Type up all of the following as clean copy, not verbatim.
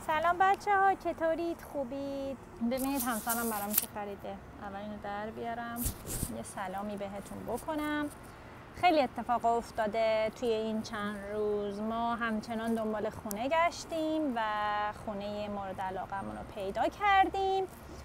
سلام بچه ها، چطورید؟ خوبید؟ ببینید همسرم برام چه خریده. اول اینو در بیارم یه سلامی بهتون بکنم. خیلی اتفاق افتاده توی این چند روز. ما همچنان دنبال خونه گشتیم و خونه مورد علاقمون رو پیدا کردیم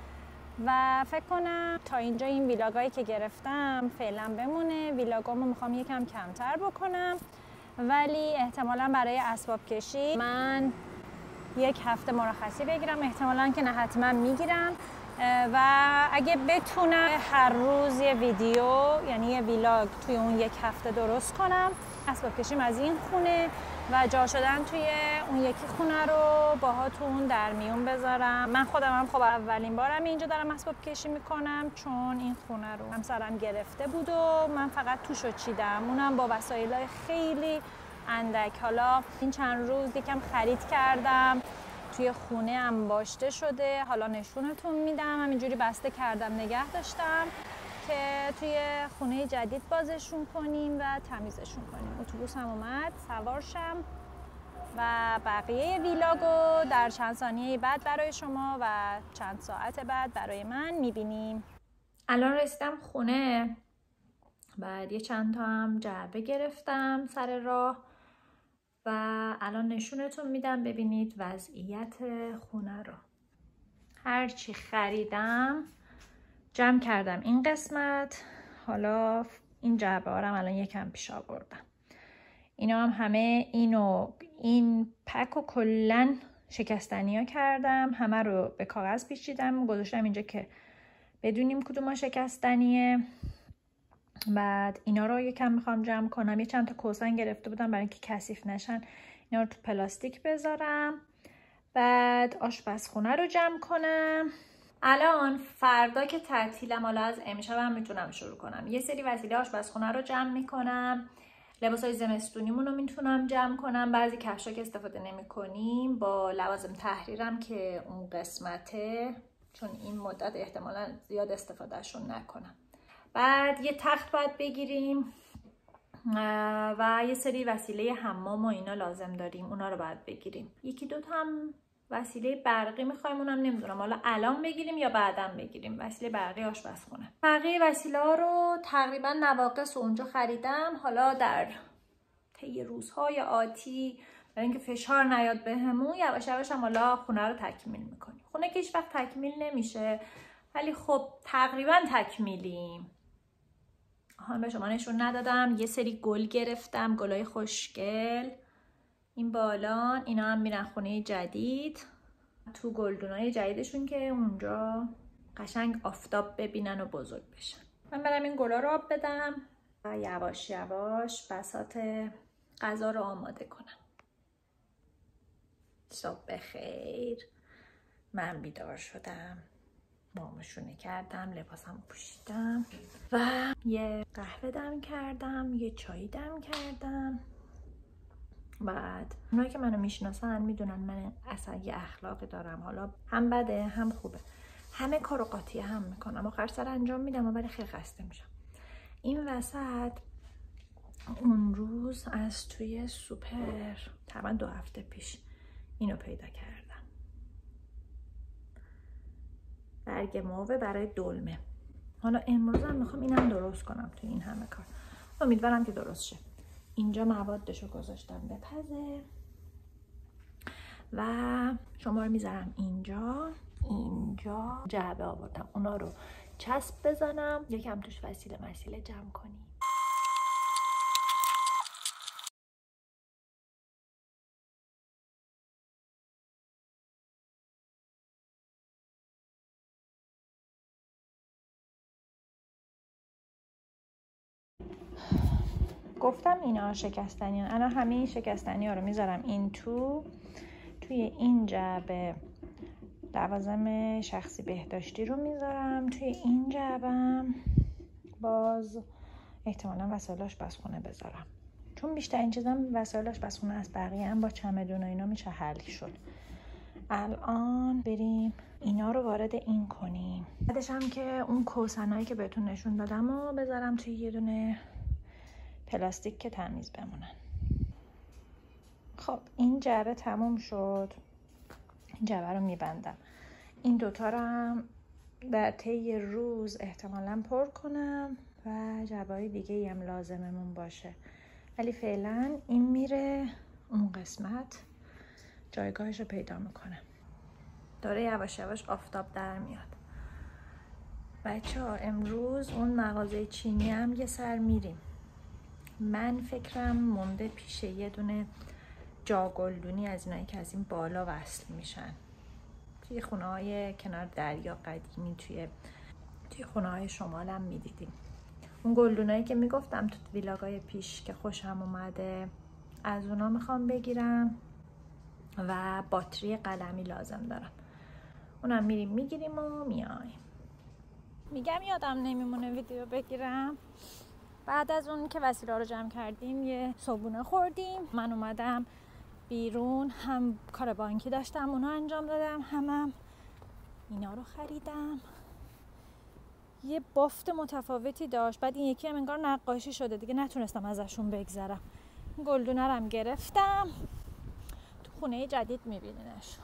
و فکر کنم تا اینجا این ویلاگایی که گرفتم فعلا بمونه. ویلاگامو میخوام یکم کمتر بکنم، ولی احتمالا برای اسباب کشی من یک هفته مرخصی بگیرم، احتمالا که نه حتما میگیرم و اگه بتونم هر روز یه ویدیو یعنی یه ویلاگ توی اون یک هفته درست کنم، اسباب کشیم از این خونه و جا شدن توی اون یکی خونه رو باهاتون در میون بذارم. من خودم هم خب اولین بارم اینجا دارم اسباب کشی میکنم، چون این خونه رو همسرم گرفته بود و من فقط توشو چیدم، اونم با وسایل خیلی اندک. حالا این چند روز یکم خرید کردم، توی خونه انباشته شده، حالا نشونتون میدم. همینجوری بسته کردم نگه داشتم که توی خونه جدید بازشون کنیم و تمیزشون کنیم. اتوبوس هم اومد، سوار شم و بقیه ویلاگو در چند ثانیه بعد برای شما و چند ساعت بعد برای من میبینیم. الان رسیدم خونه، بعد یه چند تا هم جعبه گرفتم سر راه و الان نشونتون میدم ببینید وضعیت خونه رو. هرچی خریدم جمع کردم این قسمت. حالا این جعبه ها رو الان یکم پیش آوردم. اینا هم همه این پک و کلن شکستنی ها کردم، همه رو به کاغذ پیچیدم گذاشتم اینجا که بدونیم کدوم شکستنیه. بعد اینا رو یکم میخوام جمع کنم. یه چند تا کوسن گرفته بودم برای اینکه کثیف نشن، اینا رو تو پلاستیک بذارم. بعد آشپزخونه رو جمع کنم. الان فردا که تعطیلم، حالا از امشب هم میتونم شروع کنم. یه سری وسیله آشپزخونه رو جمع میکنم، لباسای زمستونیمون رو میتونم جمع کنم. بعضی کفشا که استفاده نمیکنیم با لوازم تحریرم که اون قسمته، چون این مدت احتمالاً زیاد استفادهشون نکنم. بعد یه تخت باید بگیریم و یه سری وسیله حمام و اینا لازم داریم، اونا رو باید بگیریم. یکی دو تا هم وسیله برقی میخوایم، اونم نمیدونم حالا الان بگیریم یا بعداً بگیریم. وسیله برقی آشپزخونه. بقیه وسیله ها رو تقریبا نواقص اونجا خریدم. حالا در طی روزهای آتی برای اینکه فشار نیاد بهمون، یواش یواش هم حالا خونه رو تکمیل میکنیم. خونه که هیچ وقت تکمیل نمیشه، ولی خب تقریبا تکمیلیم. به شما نشون ندادم، یه سری گل گرفتم، گلای خوشگل. این بالان اینا هم میرن خونه جدید، تو گلدونای جدیدشون که اونجا قشنگ آفتاب ببینن و بزرگ بشن. من برم این گلا رو آب بدم و یواش یواش بساط غذا رو آماده کنم. صبح بخیر. من بیدار شدم، مامشونه کردم، لباسم پوشیدم و یه قهوه دم کردم، یه چای دم کردم. بعد اونایی که منو میشناسن میدونن من اصلا یه اخلاقی دارم، حالا هم بده هم خوبه، همه کارو قاطی هم میکنم، آخر سر انجام میدم ولی خیلی خسته میشم. این وسط اون روز از توی سوپر تقریبا 2 هفته پیش اینو پیدا کردم، برگ موه برای دلمه. حالا امروز هم میخوام اینم درست کنم توی این همه کار. امیدوارم که درست شه. اینجا موادشو گذاشتم بپزه و شما رو میذارم اینجا جعبه آوردم، اونا رو چسب بزنم، یکم توش وسیله جمع کنیم. گفتم اینا شکستنی ها. الان همه این شکستنی ها رو میذارم این توی این جعبه لوازم شخصی بهداشتی رو میذارم توی این جعبه. باز احتمالا وسایل آشپزخونه بذارم، چون بیشتر این چیزام وسایل آشپزخونه از بقیه هم با چمدون و اینا میشه حل شد. الان بریم اینا رو وارد این کنیم. بعدش هم که اون کوسنایی که بهتون نشون دادم و بذارم توی یه دونه پلاستیک که تمیز بمونن. خب این جعبه تموم شد. این جعبه رو میبندم. این دوتا رو هم در طی روز احتمالاً پر کنم و جعبه‌های دیگه هم لازممون باشه، ولی فعلا این میره اون قسمت جایگاهش رو پیدا میکنه. داره یواش یواش آفتاب در میاد. بچه‌ها امروز اون مغازه چینی هم یه سر میریم. من فکرم مونده پیش یه دونه جاگلدونی از اینایی که از این بالا وصل میشن توی خونه های کنار دریا قدیمی، توی خونه های شمال هم میدیدیم. اون گلدونایی که میگفتم تو ویلاگای پیش که خوشم اومده، از اونا میخوام بگیرم و باتری قلمی لازم دارم. اونم میریم میگیریم و میایم. میگم یادم نمیمونه ویدیو بگیرم. بعد از اون که وسیله رو جمع کردیم یه صبحونه خوردیم. من اومدم بیرون، هم کار بانکی داشتم اونو انجام دادم، هم اینا رو خریدم. یه بافت متفاوتی داشت، بعد این یکی هم انگار نقاشی شده دیگه نتونستم ازشون بگذرم. گلدونه رو هم گرفتم، تو خونه جدید میبینینش.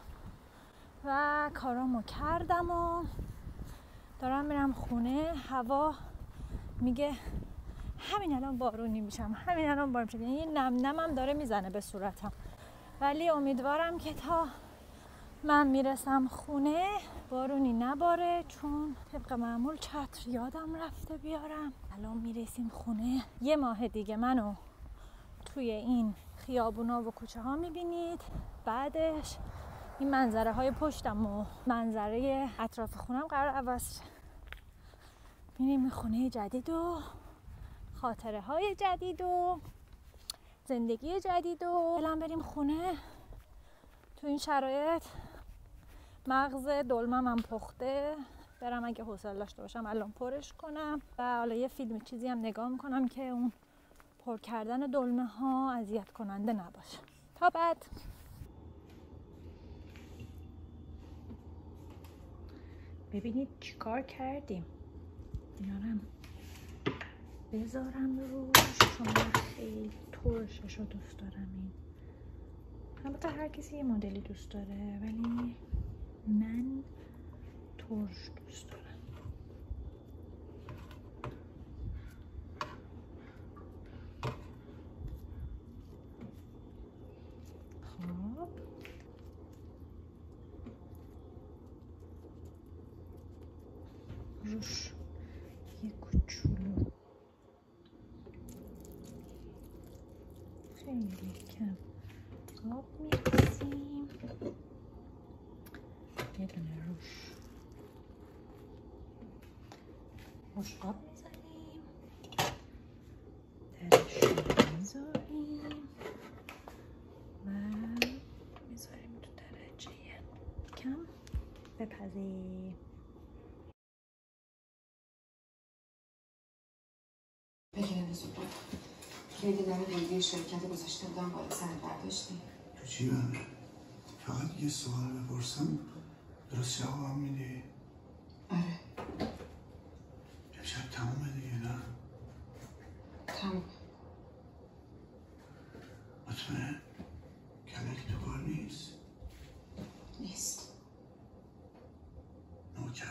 و کارامو کردم و دارم میرم خونه. هوا میگه همین الان بارونی میشم، همین الان بارون میشم، یعنی نم نمم داره میزنه به صورتم. ولی امیدوارم که تا من میرسم خونه بارونی نباره، چون طبق معمول چتر یادم رفته بیارم. الان میرسیم خونه. یه ماه دیگه منو توی این خیابونا و کوچه ها میبینید. بعدش این منظره های پشتم و منظره اطراف خونم قرار عوض شه. میریم خونه جدید و خاطره های جدید و زندگی جدید و الان بریم خونه. تو این شرایط مغز دلمم هم پخته، برم اگه حوصله داشته باشم الان پرش کنم و حالا یه فیلم چیزی هم نگاه میکنم که اون پر کردن دلمه ها اذیت کننده نباشه. تا بعد. ببینید چیکار کردیم. اینا رو بذارم روش چون خیلی ترشش رو دوست دارم. این البته هر کسی یه مدلی دوست داره، ولی من ترش دوست دارم. خب روش یه کوچولو خیلی کم آب می‌ریزیم، یه دونه روش آب میزنیم، درش رو میذاریم و میذاریم تو درجه کم بپزیم. بگیرم زود خیلی داره دیگه شرکت گذاشته بودم بالا سر برداشتی. تو چی بنده؟ فقط یه سوال بپرسم درست جواب میدی؟ آره. امشب تمومه دیگه نه؟ تمومه. مطمئن؟ کلک تو کار نیست؟ نیست. نوکرتم.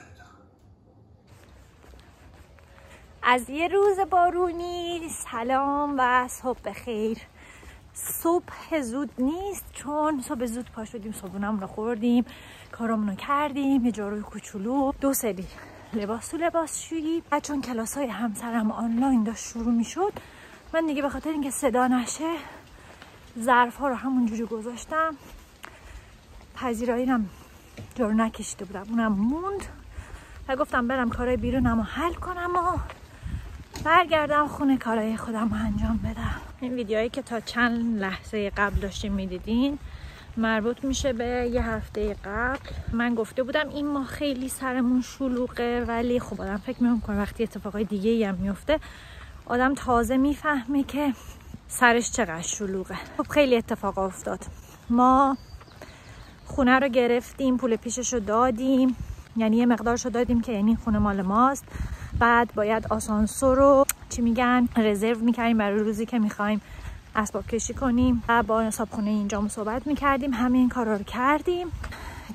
از یه روز بارونی سلام و صبح بخیر. صبح زود نیست چون صبح زود پا شدیم، صبحونمون رو خوردیم، کارامون رو کردیم، یه جاروی کوچولو، 2 سری لباس تو لباسشویی. بعد چون کلاسای همسرم آنلاین داشت شروع میشد، من دیگه به خاطر اینکه صدا نشه ظرف‌ها رو همونجوری گذاشتم. پذیرایی‌ام جارو نکشیده بودم، اونم موند و گفتم برم کارهای بیرونم رو حل کنم و برگردم خونه کارهای خودم رو انجام بدم. این ویدیوهایی که تا چند لحظه قبل داشتیم میدیدین مربوط میشه به یه هفته قبل. من گفته بودم این ماه خیلی سرمون شلوغه، ولی خب آدم فکر میکنه وقتی اتفاقای دیگه‌ای هم میفته آدم تازه میفهمه که سرش چقدر شلوغه. خب خیلی اتفاق افتاد. ما خونه رو گرفتیم، پول پیشش رو دادیم، یعنی یه مقدارش رو دادیم که یعنی خونه مال ماست. بعد باید آسانسور رو رزرو میکردیم برای روزی که میخوایم اسباب کشی کنیم و با صاحب خونه اینجا صحبت میکردیم. همین کارا رو کردیم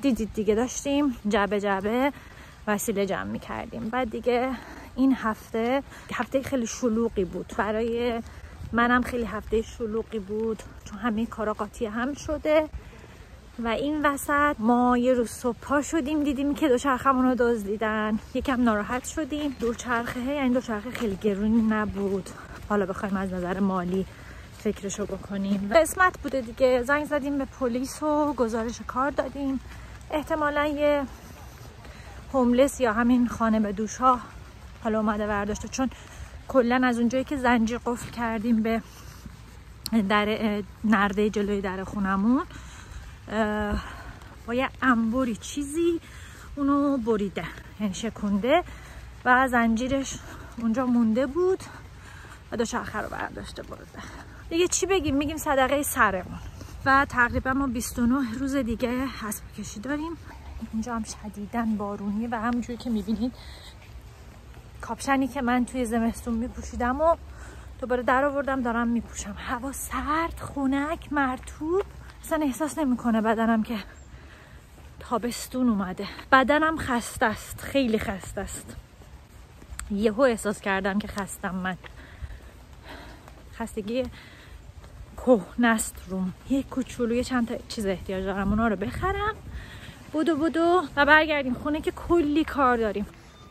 دیدید دیگه داشتیم جبه جبه وسیله جمع می‌کردیم. بعد دیگه این هفته خیلی شلوغی بود برای منم، خیلی هفته شلوغی بود چون همه کارا قاطی هم شده و این وسط ما یه روز صبح پا شدیم دیدیم که دوچرخه‌مون رو دزدیدن. یکم ناراحت شدیم. یعنی دوچرخه خیلی گرونی نبود، حالا بخوایم از نظر مالی فکرشو بکنیم. قسمت بوده دیگه. زنگ زدیم به پلیس و گزارش کار دادیم. احتمالاً یه هوملس یا همین خانه به دوش‌ها حالا اومده برداشته، چون کلا از اونجایی که زنجیر قفل کردیم به در نرده جلوی در خونمون با یه انبوری چیزی اونو بریده، یعنی شکونده و زنجیرش اونجا مونده بود و دوچرخه رو برداشته برده. دیگه چی بگیم؟ میگیم صدقه سرمون. و تقریبا ما 29 روز دیگه حسب کشی داریم. اینجا هم شدیداً بارونیه و همونجوری که میبینید کاپشنی که من توی زمستون میپوشیدم و دوباره در آوردم دارم میپوشم. هوا سرد، خنک، مرطوب، اصلا احساس نمیکنه بدنم که تابستون اومده. بدنم خسته است، خیلی خسته است. یهو احساس کردم که خستم. من خستگی کهنست روم. یه کوچولوی چند تا چیز احتیاج دارم، اونا رو بخرم بدو و برگردیم خونه که کلی کار داریم.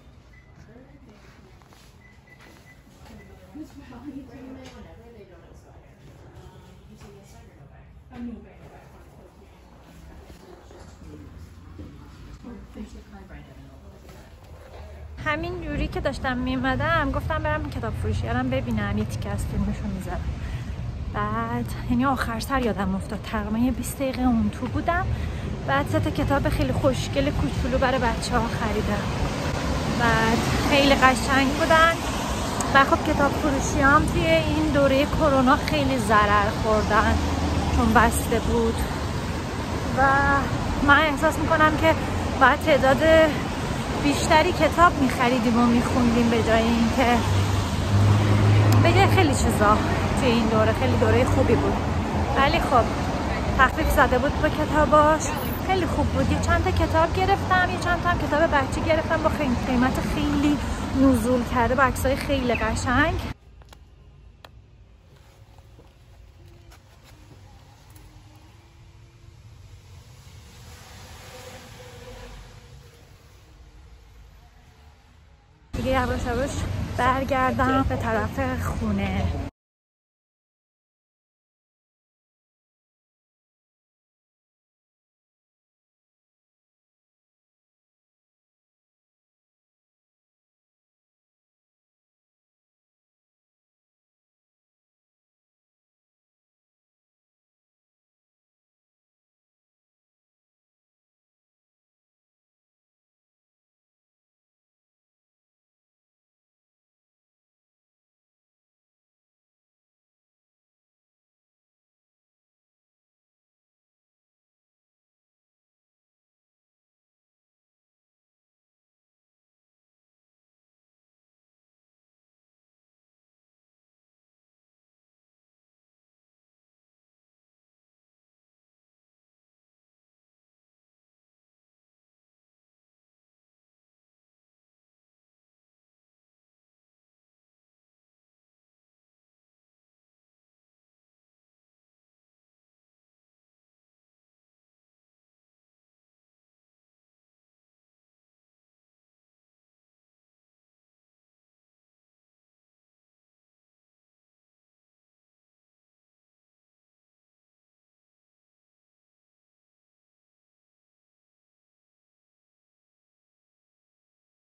همین جوری که داشتم میمدم گفتم برم کتاب فروشی ببینم یه تیکه از فیلمشو میذارم. بعد یعنی آخر سر یادم افتاد تقریبا 20 دقیقه اون تو بودم. بعد 3 تا کتاب خیلی خوشگل کوچولو برای بچه‌ها خریدم. بعد خیلی قشنگ بودن. و خب کتاب فروشی هم توی این دوره کرونا خیلی ضرر خوردن چون بسته بود و من احساس میکنم که باید تعداد بیشتری کتاب میخریدیم و میخوندیم به جای اینکه بگه خیلی چیزا توی این دوره خیلی دوره خوبی بود. ولی خب تخفیف زده بود با کتاباش، خیلی خوب بود. یه چند تا کتاب گرفتم، یه چند تا هم کتاب بچه گرفتم با قیمت خیلی نزول کرده با عکسای خیلی قشنگ. دیگه یواش یواش برگردم به طرف خونه.